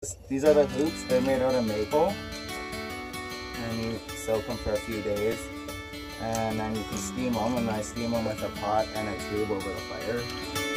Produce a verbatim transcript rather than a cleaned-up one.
These are the hoops. They're made out of maple, and you soak them for a few days, and then you can steam them. And I steam them with a pot and a tube over the fire.